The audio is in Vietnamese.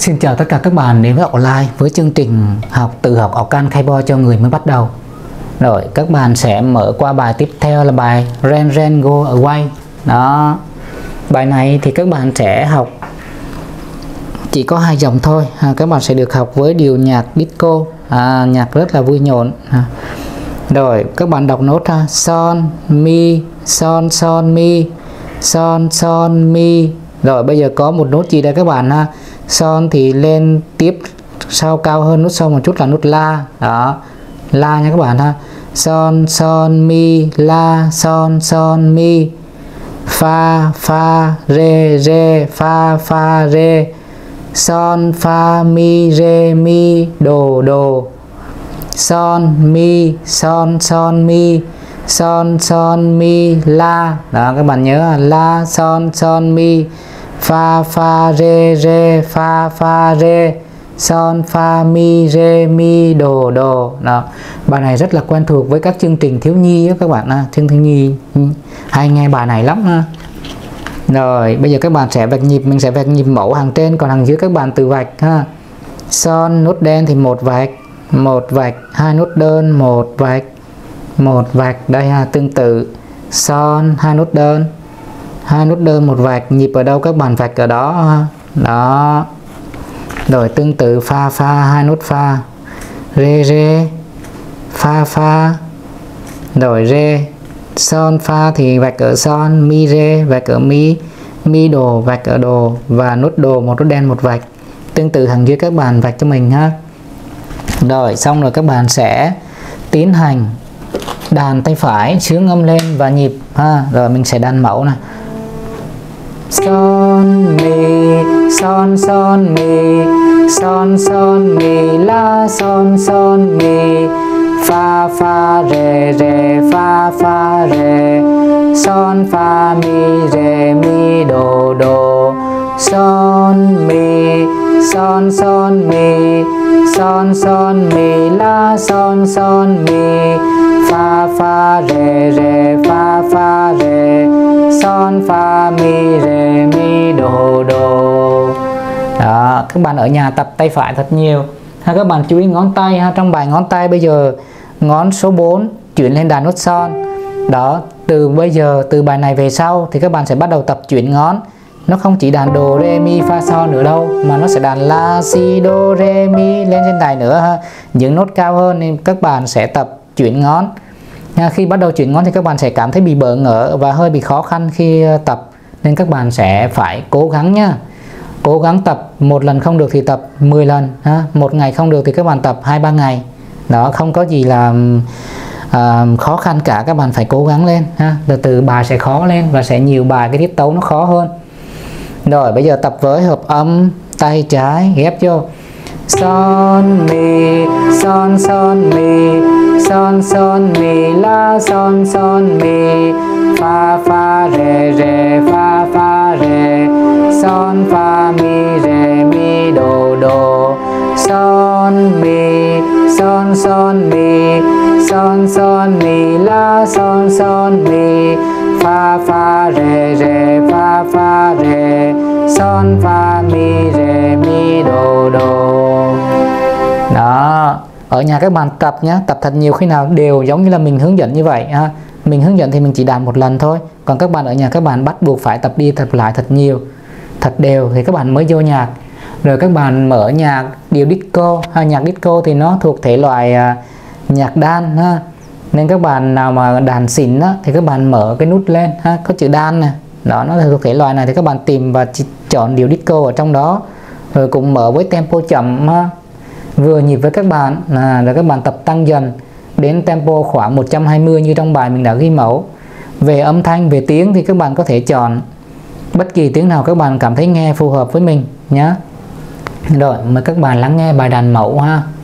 Xin chào tất cả các bạn đến với học online với chương trình tự học Occan Keyboard cho người mới bắt đầu. Rồi các bạn sẽ mở qua bài tiếp theo là bài Ren Ren Go Away. Đó. Bài này thì các bạn sẽ học chỉ có 2 dòng thôi. Các bạn sẽ được học với điệu nhạc disco, nhạc rất là vui nhộn. Rồi các bạn đọc nốt ha. Son mi, son son mi, son son mi. Rồi bây giờ có một nốt gì đây các bạn ha. Son thì lên tiếp sau cao hơn nốt son một chút là nốt la. Đó, la nha các bạn ha. Son son mi la, son son mi, fa fa re re, fa fa re, son fa mi re mi do do, son mi son son mi, son son mi la. Đó các bạn nhớ la son son mi, fa fa re re, fa fa re, son fa mi re mi do do. Đó, bài này rất là quen thuộc với các chương trình thiếu nhi đó các bạn ha. Chương thiếu nhi hay nghe bài này lắm ha. Rồi bây giờ các bạn sẽ vạch nhịp, mình sẽ vạch nhịp mẫu hàng trên, còn hàng dưới các bạn tự vạch ha. Son nốt đen thì một vạch, 2 nốt đơn một vạch đây ha. Tương tự son 2 nốt đơn, 2 nốt đơn một vạch, nhịp ở đâu các bạn vạch ở đó ha. Đó. Rồi tương tự fa fa 2 nốt fa, re re, fa fa, rồi re, son fa thì vạch ở son, mi re vạch ở mi, mi đồ vạch ở đồ, và nốt đồ một nốt đen một vạch. Tương tự hàng dưới các bạn vạch cho mình ha. Rồi xong rồi các bạn sẽ tiến hành đàn tay phải xướng âm lên và nhịp ha. Rồi mình sẽ đàn mẫu này. Son mi, son son mi, son son mi la, son son mi, fa fa re re, fa fa re, son fa mi re mi do do, son mi, son son mi, son son mi la, son son mi, fa fa re re, fa fa re, son fa mi re mi do do. Đó, các bạn ở nhà tập tay phải thật nhiều ha. Các bạn chú ý ngón tay ha. Trong bài ngón tay bây giờ ngón số 4 chuyển lên đàn nốt son. Đó, từ bây giờ từ bài này về sau thì các bạn sẽ bắt đầu tập chuyển ngón. Nó không chỉ đàn đồ re mi fa sol nữa đâu, mà nó sẽ đàn la si do re mi lên trên đài nữa ha. Những nốt cao hơn nên các bạn sẽ tập chuyển ngón. Khi bắt đầu chuyển ngón thì các bạn sẽ cảm thấy bị bỡ ngỡ và hơi bị khó khăn khi tập, nên các bạn sẽ phải cố gắng nhá. Cố gắng tập, một lần không được thì tập 10 lần ha. Một ngày không được thì các bạn tập 2-3 ngày. Đó, không có gì là khó khăn cả, các bạn phải cố gắng lên ha. Từ bài sẽ khó lên và sẽ nhiều bài cái tiết tấu nó khó hơn. Rồi bây giờ tập với hợp âm tay trái ghép vô. Son mi, son son mi, son son mi la, son son mi, fa fa re re, fa fa re, son fa mi re mi do do, son mi, son son mi, son son mi la, son son mi, fa fa re re, fa fa re, son fa mi re mi do do. Đó, ở nhà các bạn tập nhé, tập thật nhiều, khi nào đều giống như là mình hướng dẫn như vậy ha. Mình hướng dẫn thì mình chỉ đàn một lần thôi, còn các bạn ở nhà các bạn bắt buộc phải tập đi tập lại thật nhiều, thật đều thì các bạn mới vô nhạc. Rồi các bạn mở nhạc điệu disco ha. Nhạc disco thì nó thuộc thể loại nhạc đan ha, nên các bạn nào mà đàn xịn đó thì các bạn mở cái nút lên ha, có chữ đan này. Đó, nó thuộc thể loại này thì các bạn tìm và chọn điệu disco ở trong đó. Rồi cũng mở với tempo chậm ha, vừa nhịp với các bạn. Rồi các bạn tập tăng dần đến tempo khoảng 120 như trong bài mình đã ghi mẫu. Về âm thanh, về tiếng thì các bạn có thể chọn bất kỳ tiếng nào các bạn cảm thấy nghe phù hợp với mình nhé. Rồi mời các bạn lắng nghe bài đàn mẫu ha.